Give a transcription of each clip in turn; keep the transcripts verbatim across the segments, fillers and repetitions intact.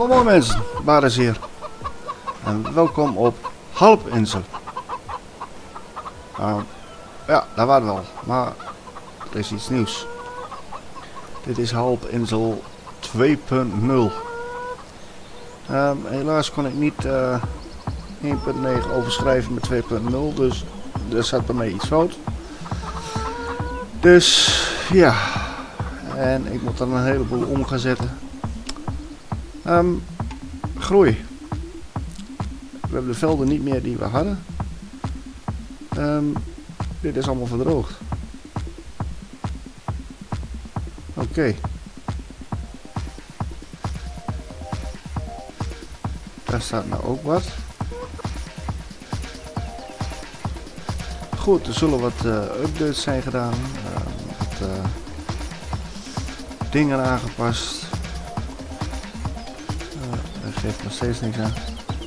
Hallo mensen, Baris hier. En welkom op Halbinsel. Uh, ja, daar waren we al, maar er is iets nieuws. Dit is Halbinsel twee punt nul. Um, helaas kon ik niet uh, één punt negen overschrijven met twee punt nul, dus er zat bij mij iets fout. Dus ja, en ik moet er een heleboel om gaan zetten. Um, groei. We hebben de velden niet meer die we hadden. Um, dit is allemaal verdroogd. Oké. Okay. Daar staat nou ook wat. Goed, er zullen wat uh, updates zijn gedaan. Uh, wat uh, dingen aangepast. Uh, dat geeft nog steeds niks aan.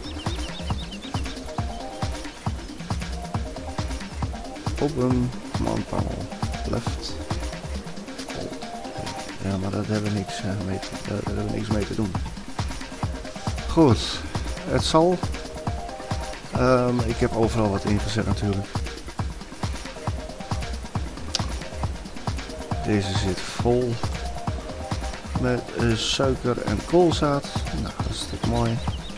Open, command panel, left. Ja, maar daar hebben we niks, uh, mee, te, uh, daar hebben we niks mee te doen. Goed, het zal. Um, ik heb overal wat ingezet natuurlijk. Deze zit vol met uh, suiker en koolzaad. Nou, dat is natuurlijk mooi.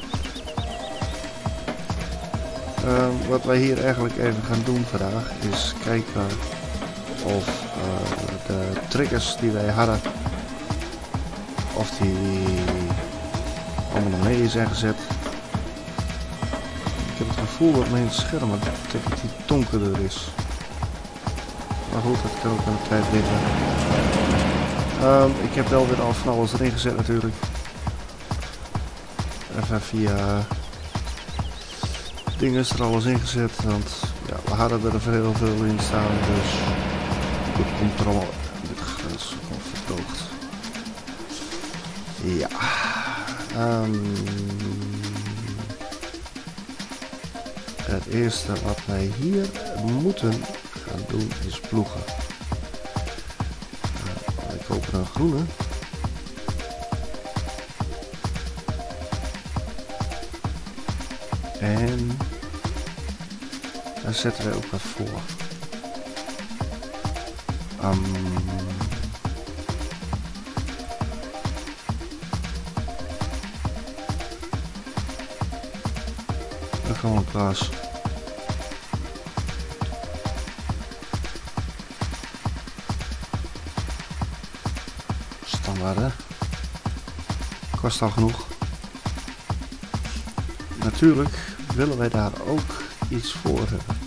Uh, wat wij hier eigenlijk even gaan doen vandaag is kijken of uh, de triggers die wij hadden, of die allemaal naar beneden zijn gezet. Ik heb het gevoel dat mijn scherm een tikkeltje donkerder is. Maar goed, dat kan ook aan de tijd liggen. Um, ik heb wel weer al van alles erin gezet natuurlijk. Even via dingen is er alles ingezet, want ja, we hadden er heel veel in staan, dus dit komt er allemaal. Dit grens gewoon verdroogd. Ja. Um, het eerste wat wij hier moeten gaan doen is ploegen. Uh, ik koop een groene. En daar zetten wij ook wat voor. Um, dan gaan we plaats. Standaard, hè? Kost al genoeg. Natuurlijk willen wij daar ook iets voor hebben.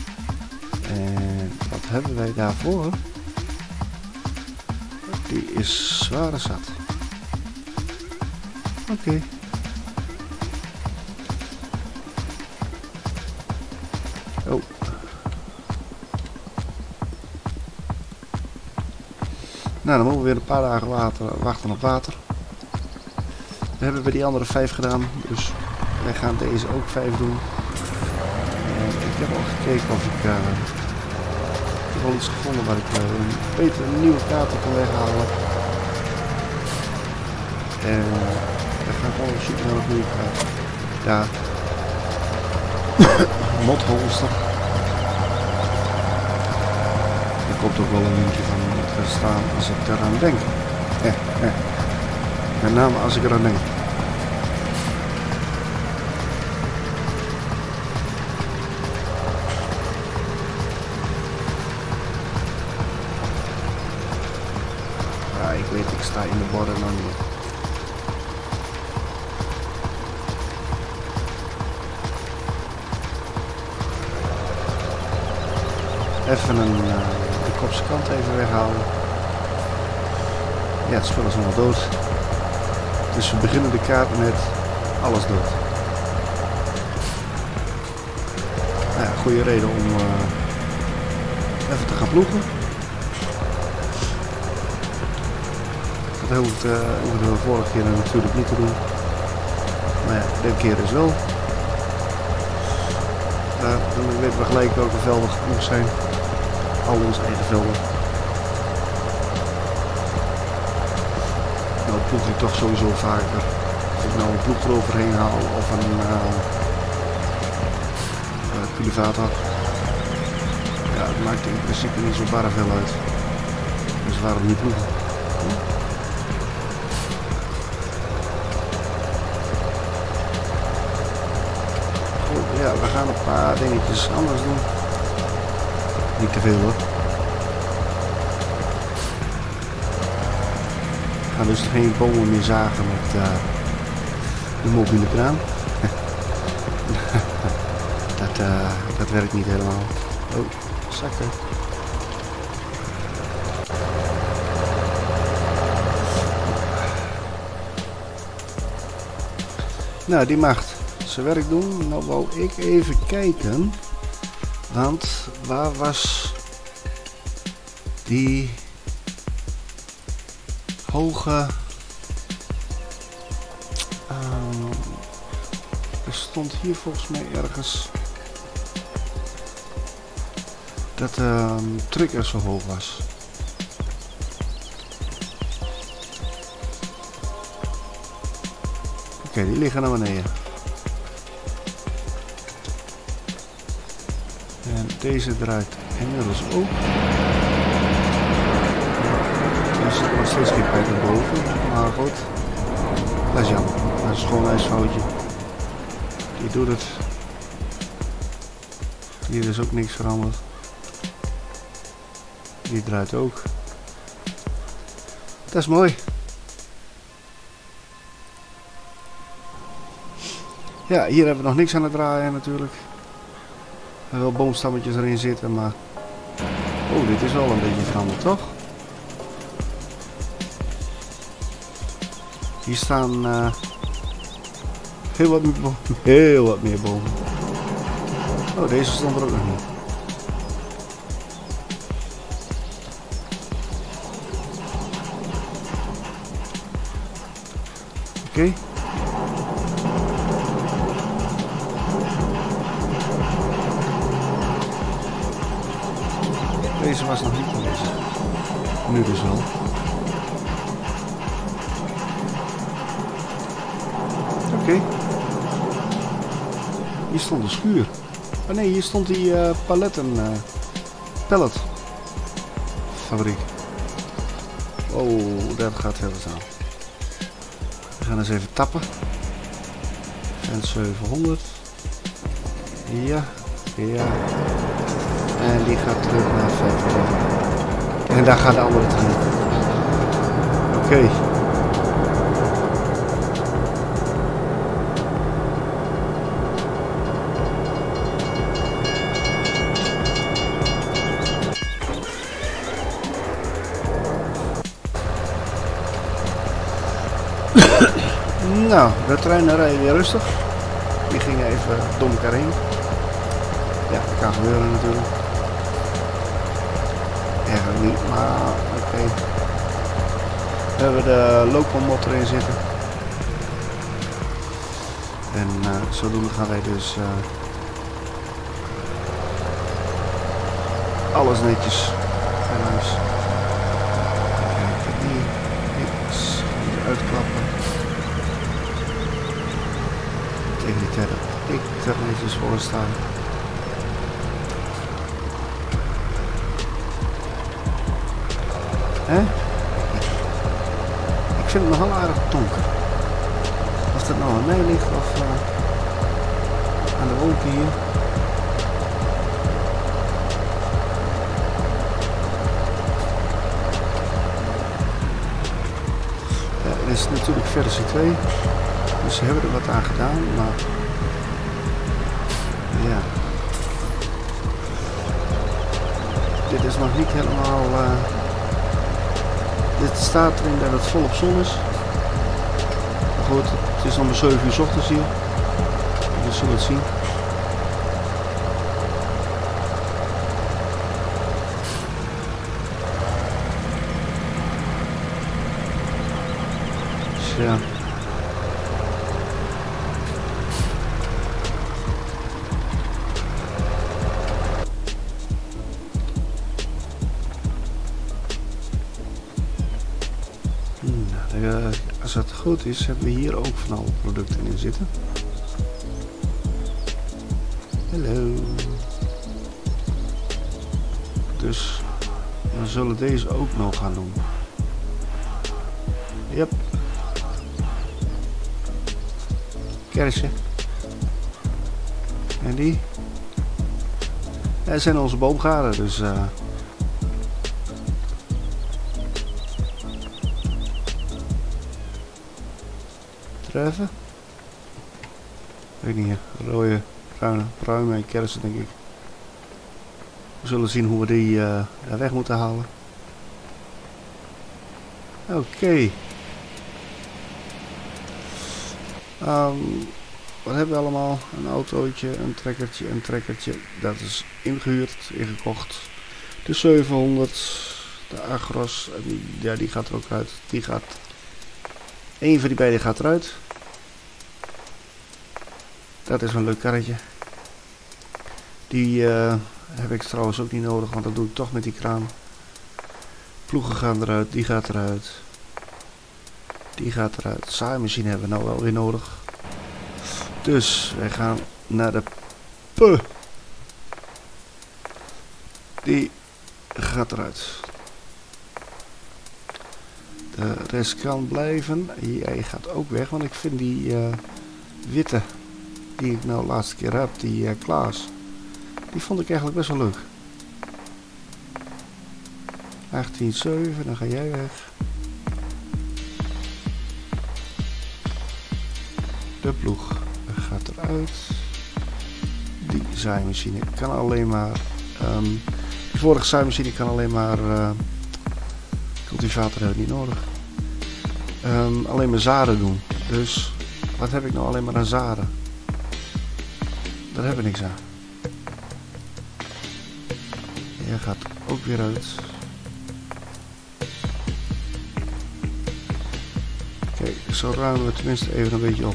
En wat hebben wij daarvoor? Die is zware zat. Oké. Okay. Oh. Nou, dan moeten we weer een paar dagen water, wachten op water. We hebben bij die andere vijf gedaan, dus wij gaan deze ook vijf doen. Uh, ik heb al gekeken of ik, uh, ik heb al iets gevonden waar ik uh, een beter een nieuwe kaarten kan weghalen. En we gaan gewoon zoeken naar een goede kaart. Ja. Motholster. Er komt ook wel een linkje van te staan als ik eraan denk. Eh, eh. Met name als ik eraan denk. Ja, ik weet, ik sta in de borden dan niet. Even een, uh, de kopse kant even weghalen. Ja, het spel is nog dood. Dus we beginnen de kaart met alles dood. Nou ja, goede reden om uh, even te gaan ploegen. Dat hoefden uh, we vorige keer natuurlijk niet te doen. Maar ja, dit keer dus wel. Uh, dan weten we gelijk welke velden genoeg zijn. Al onze eigen velden. Nou ploeg ik toch sowieso vaker. Of ik nou een ploeg eroverheen haal of een uh, uh, cultivator. Ja, het maakt in principe niet zo bar veel uit. Dus waarom niet ploegen? Goed, ja, we gaan een paar dingetjes anders doen. Niet te veel hoor. We gaan dus geen bomen meer zagen met uh, de mobiele kraan. dat, uh, dat werkt niet helemaal. Oh, zakken. Nou, die mag zijn werk doen. Nou wou ik even kijken. Want waar was die hoge... Uh, er stond hier volgens mij ergens dat de uh, trigger zo hoog was. Oké, okay, die liggen naar beneden. En deze draait inmiddels ook. Er zit nog steeds geen pijp naar boven, maar goed. Dat is jammer. Dat is gewoon een ijsfoutje. Die doet het. Hier is ook niks veranderd. Die draait ook. Dat is mooi. Ja, hier hebben we nog niks aan het draaien natuurlijk. Er hebben wel boomstammetjes erin zitten, maar... Oh, dit is wel een beetje veranderd, toch? Hier staan uh, heel, wat meer bomen. heel wat meer bomen. Oh, deze stond er ook nog niet. Oké. Okay. Deze was nog niet geweest. Nu dus wel. Oké. Okay. Hier stond een schuur. Oh nee, hier stond die uh, paletten uh, pallet fabriek. Oh, dat gaat heel snel. We gaan eens even tappen. En zevenhonderd. Ja, ja. En die gaat terug naar vijfhonderd. En daar gaat de andere trein. Oké. Okay. Nou, de treinen rijden weer rustig. Die gingen even door elkaar heen. Ja, dat kan gebeuren natuurlijk. Eigenlijk niet, maar oké. Okay. We hebben de locomod erin zitten. En uh, zodoende gaan wij dus uh, alles netjes naar huis. Kijk, die niks uitklappen. Tegen die terren. Ik er netjes voor staan. Hè? Ik vind het nogal aardig donker. Of dat nou aan mij ligt of uh, aan de wolken hier. Ja, het is natuurlijk versie twee. Dus ze hebben er wat aan gedaan, maar ja. Dit is nog niet helemaal... Uh, dit staat erin dat het volop zon is. Maar goed, het is nog maar zeven uur 's ochtends hier. We zullen het zien. Dus ja. Als het goed is, hebben we hier ook van alle producten in zitten. Hallo. Dus we zullen deze ook nog gaan doen. Yep. Kersen. En die. Dat zijn onze boomgaarden, dus uh, treffen. Weet niet, rode, bruine, pruimen en kersen denk ik. We zullen zien hoe we die uh, weg moeten halen. Oké. Okay. Um, wat hebben we allemaal? Een autootje, een trekkertje, een trekkertje. Dat is ingehuurd, ingekocht. De zevenhonderd. De Agros. Ja, die gaat er ook uit. Die gaat... Eén van die beiden gaat eruit. Dat is een leuk karretje. Die uh, heb ik trouwens ook niet nodig, want dat doe ik toch met die kraan. Ploegen gaan eruit, die gaat eruit. Die gaat eruit. Zaaimachine hebben we nou wel weer nodig. Dus wij gaan naar de P. Die gaat eruit. De rest kan blijven. Jij gaat ook weg, want ik vind die uh, witte die ik nou de laatste keer heb, die uh, Klaas, die vond ik eigenlijk best wel leuk. achttien zeven, dan ga jij weg. De ploeg gaat eruit. Die zaaimachine kan alleen maar... Um, die vorige zaaimachine kan alleen maar... Uh, cultivator heb ik niet nodig. Um, alleen maar zaden doen. Dus wat heb ik nou alleen maar aan zaden? Daar heb ik niks aan. Jij gaat ook weer uit. Kijk, zo ruimen we tenminste even een beetje op.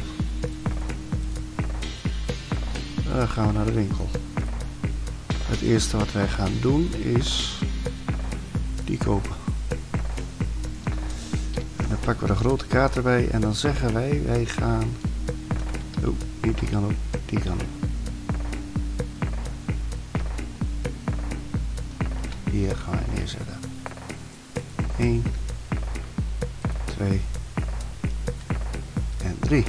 Dan gaan we naar de winkel. Het eerste wat wij gaan doen is die kopen. En dan pakken we de grote kaart erbij en dan zeggen wij, wij gaan... Oh, niet die kan op, die kan op. Hier gaan we neerzetten. één, twee en drie.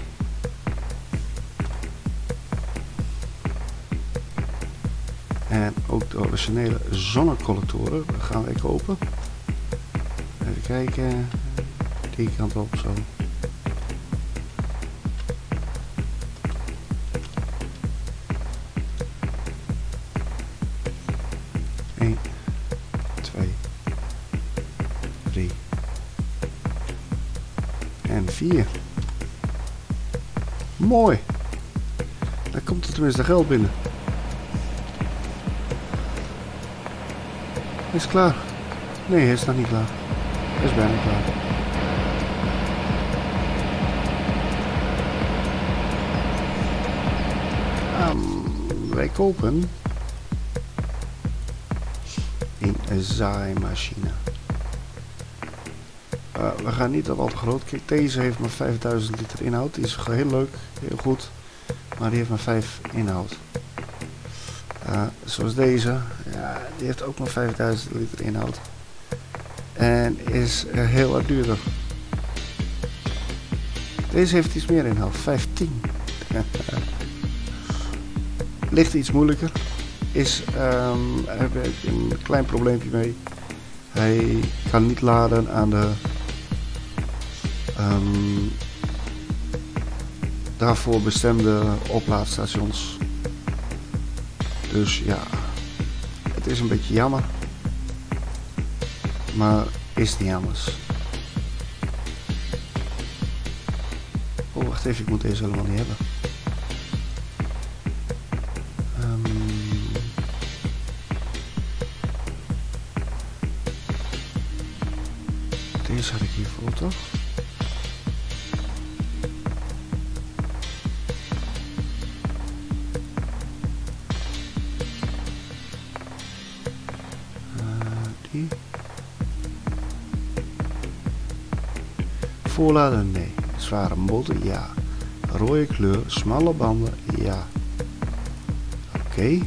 En ook de originele zonnecollectoren gaan wij kopen. Even kijken. Die kant op zo. één, twee, drie en vier. Mooi. Daar komt er tenminste geld binnen. Is het klaar? Nee, hij is nog niet klaar. Hij is bijna klaar. Um, wij kopen een zaaimachine. Uh, we gaan niet dat al te groot. Kijk, deze heeft maar vijfduizend liter inhoud. Die is heel leuk, heel goed. Maar die heeft maar vijf inhoud. Uh, zoals deze, ja, die heeft ook maar vijfduizend liter inhoud. En is uh, heel erg duurder. Deze heeft iets meer inhoud, vijftien. Ligt iets moeilijker. Is, um, daar heb ik een klein probleempje mee. Hij kan niet laden aan de um, daarvoor bestemde oplaadstations. Dus ja, het is een beetje jammer, maar is niet anders. Oh, wacht even, ik moet deze helemaal niet hebben. Um, deze had ik hiervoor toch? Voorladen? Nee. zware motor, ja. Rode kleur, smalle banden, ja. Oké. Okay.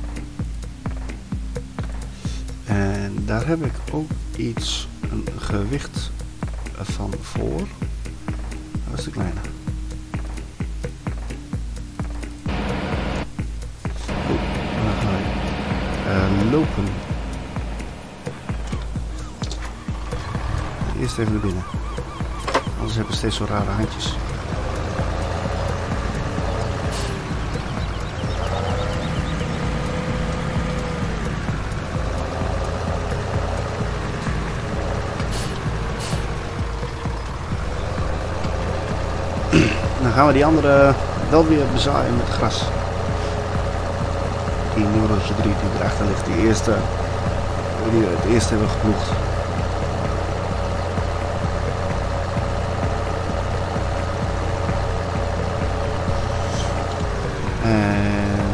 En daar heb ik ook iets, een gewicht van voor. Dat is de kleine. Oh, dan ga ik uh, lopen. Eerst even naar binnen. Anders hebben we steeds zo rare handjes. Dan gaan we die andere wel weer bezaaien met gras. Die nummertje drie die erachter ligt. Die eerste, die we het eerst hebben geploegd. En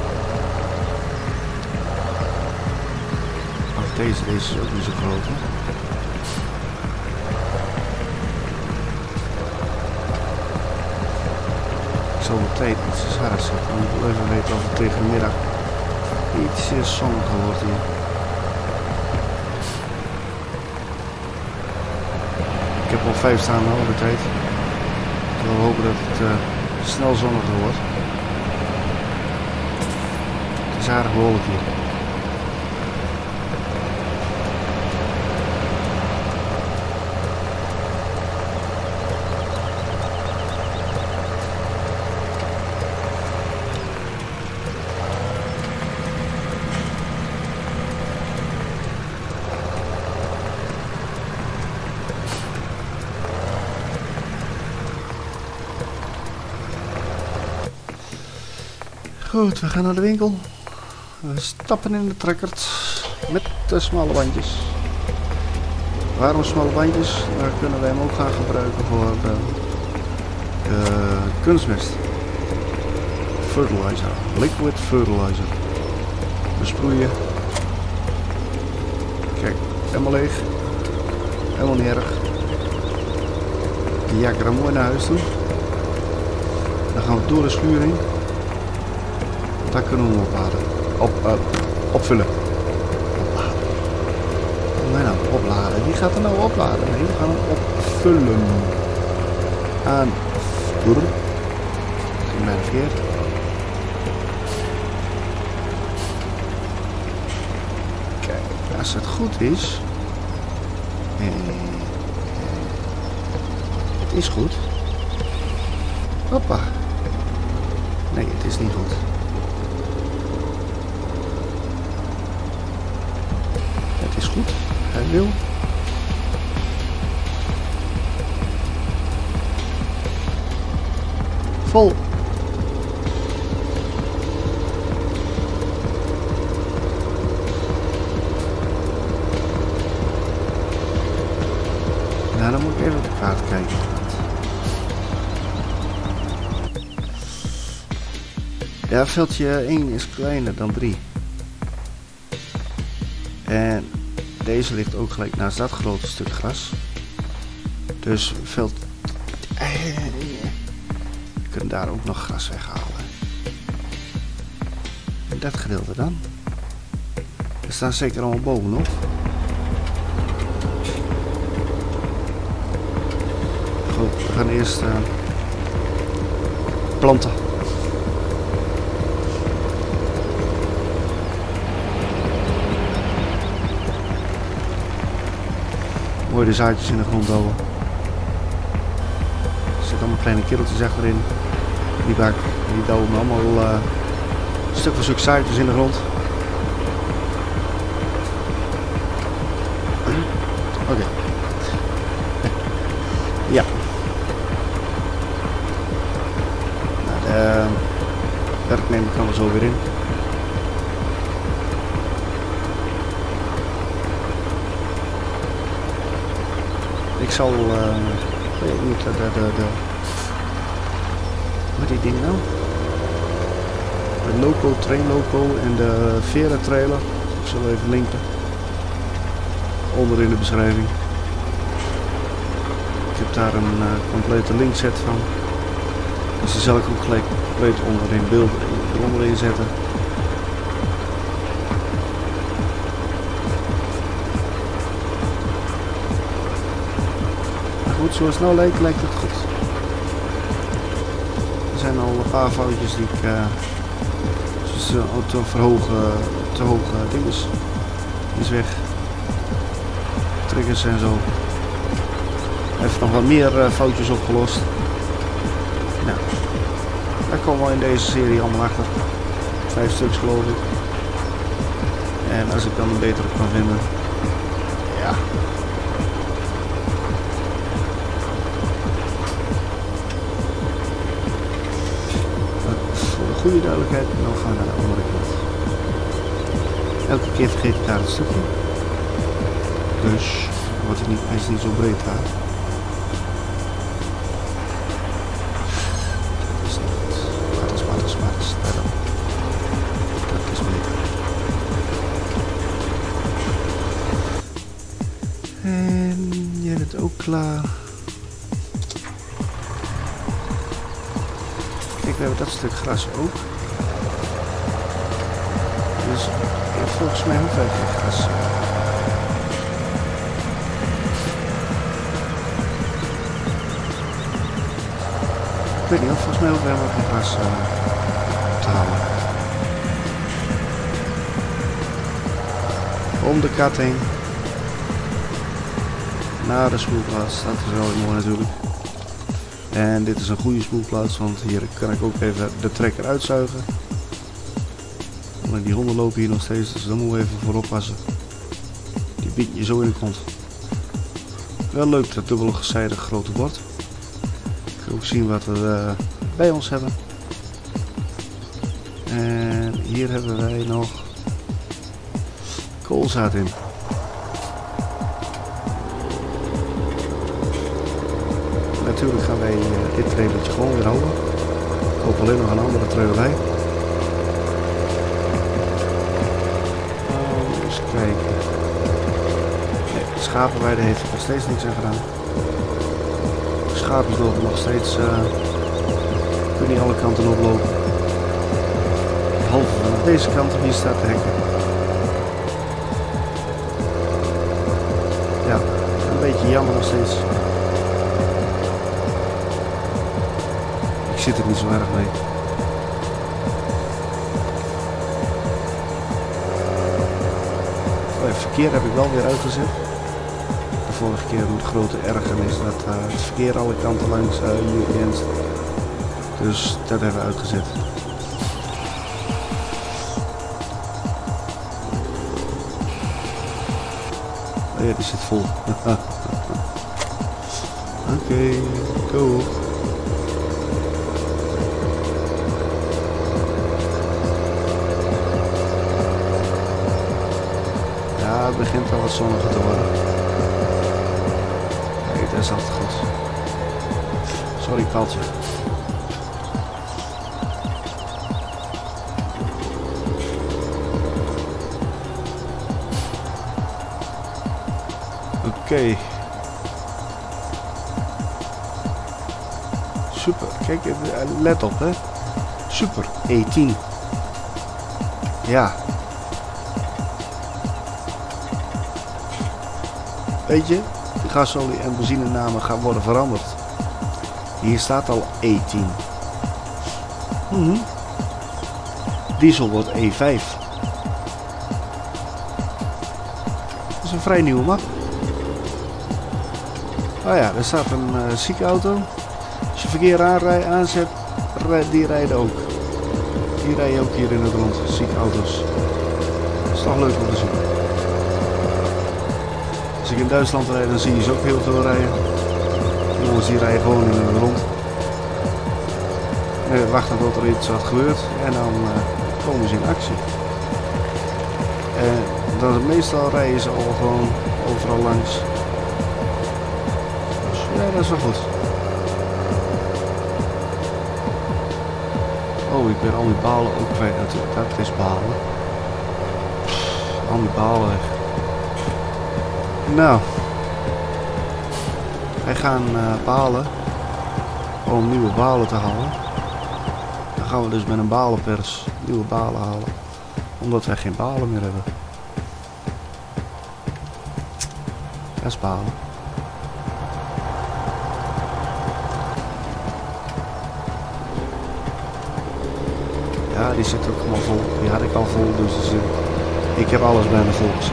of deze, deze is ook niet zo groot. Hè? Ik zal de tijd iets harder zetten. Ik wil even weten of het tegen de middag iets zonniger wordt hier. Ik heb al vijf staan de hele tijd. Ik wil hopen dat het uh, snel zonniger wordt. Het is aardig bewolkt hier. Goed, we gaan naar de winkel. We stappen in de trekkert met de smalle bandjes. Waarom smalle bandjes? Daar kunnen wij hem ook gaan gebruiken voor de, de kunstmest. Fertilizer, liquid fertilizer. Besproeien. Kijk, helemaal leeg. Helemaal niet erg. Die jakker hem mooi naar huis toe. Dan gaan we door de schuur heen. Daar kunnen we hem opladen. Op, uh, opvullen. Opladen. Hoe wij nou opladen? Wie gaat er nou opladen? Nee, we gaan hem opvullen. Aan. Ging bijna verkeerd. Kijk, als het goed is. Eh, het is goed. Hoppa. Nee, het is niet goed. Het is goed. Hij wil. Vol. Nou, dan moet ik even op de kaart kijken. Ja, veldje één is kleiner dan drie. En deze ligt ook gelijk naast dat grote stuk gras. Dus veld... We kunnen daar ook nog gras weghalen. En dat gedeelte dan. Er staan zeker allemaal bovenop. Goed, we gaan eerst uh, planten. Mooi de zaadjes in de grond houden. Er zitten allemaal kleine kereltjes achterin. Die bak, die douwen allemaal uh, een stuk voor stuk zaadjes in de grond. Oké. Okay. Ja. Nou, de werknemer kan er zo weer in. Ik zal, uh, weet niet, de, de, de, wat die ding nou? De loco, train loco en de Vera trailer. Ik zal even linken. Onder in de beschrijving. heb daar een uh, complete linkset van. Dus die zal ik ook gelijk compleet onder in beeld eronder inzetten. Maar goed, zoals het nou lijkt, lijkt het goed. Er zijn al een paar foutjes die ik... Uh, dus uh, te verhogen, te hoge dinges. Die is weg. Triggers en zo. Heeft nog wat meer uh, foutjes opgelost. Nou, daar komen we in deze serie allemaal achter. Vijf stuks geloof ik. En als ik dan een betere kan vinden. Ja. Voor de goede duidelijkheid, dan gaan we naar de andere kant. Elke keer vergeet ik daar een stukje. Dus wordt hij niet, hij is niet zo breed daar. Smarters, smarters, smarters. Daar dan. Dat is beter. En jij bent ook klaar. Kijk, we hebben dat stuk gras ook. Dus volgens mij hoeft hij geen gras. Ik weet niet, volgens mij hoeven we helemaal geen gras uh, te halen. Om de kat heen. Naar de spoelplaats, dat is wel mooi natuurlijk. En dit is een goede spoelplaats, want hier kan ik ook even de trekker uitzuigen. Want die honden lopen hier nog steeds, dus daar moeten we even voor oppassen. Die biedt je zo in de grond. Wel leuk dat dubbele gezijdig grote bord. Ook zien wat we uh, bij ons hebben. En hier hebben wij nog koolzaad in. Natuurlijk gaan wij uh, dit trailertje gewoon weer houden. Ik hoop alleen nog een andere trailer bij. Oh, eens kijken. Nee, de schapenweide heeft er nog steeds niks aan gedaan. Schapen lopen nog steeds, uh, kunnen niet alle kanten oplopen. Behalve vanaf deze kant, hier staat de hekken. Ja, een beetje jammer nog steeds. Ik zit er niet zo erg mee. Oh, het verkeer heb ik wel weer uitgezet. De vorige keer een grote ergernis dat uh, het verkeer alle kanten langs uh, hier grens. Dus dat hebben we uitgezet. Oh ja, die zit vol. Oké, okay, go. Ja, het begint al wat zonniger te worden. Kijk, dat is altijd goed. Sorry, paaltje. Oké. Okay. Super. Kijk, let op, hè. Super. E tien. Ja. Weet je, de gasolie en benzinenamen gaan worden veranderd. Hier staat al E tien. Mm-hmm. Diesel wordt E vijf. Dat is een vrij nieuwe map. Oh ja, er staat een uh, zieke auto. Als je verkeer aanrij, aanzet, rij, die rijden ook. Die rijden ook hier in het rond, zieke auto's. Dat is toch leuk om te zien. Als ik in Duitsland rijd, dan zie je ze ook heel veel rijden. Die jongens die rijden gewoon in het rond. En wachten tot er iets wat gebeurt en dan uh, komen ze in actie. En dan meestal rijden ze al gewoon overal langs. Dus ja, dat is wel goed. Oh, ik ben al die balen ook kwijt natuurlijk. Dat is balen. Al die balen weg. Nou. Wij gaan uh, balen. Om nieuwe balen te halen. Dan gaan we dus met een balenpers nieuwe balen halen. Omdat wij geen balen meer hebben. Dat is balen. Ja, die zit ook helemaal vol. Die had ik al vol, dus, dus uh, ik heb alles bijna vol gezet.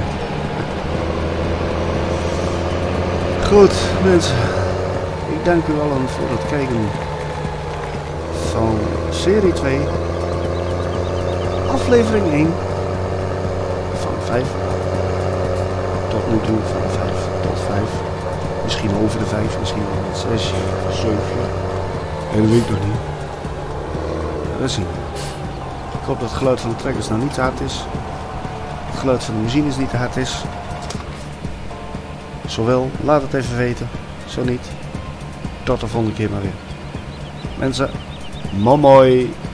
Goed, mensen. Ik dank u allen voor het kijken van serie twee. Aflevering één. Van vijf. Tot nu toe van vijf tot vijf. Misschien over de vijf, misschien wel zes of zeven. Nee, dat weet ik nog niet. We zien. Ik hoop dat het geluid van de trekkers nou niet te hard is. Het geluid van de machines niet te hard is. Zowel, laat het even weten. Zo niet. Tot de volgende keer maar weer. Mensen, mooi mooi.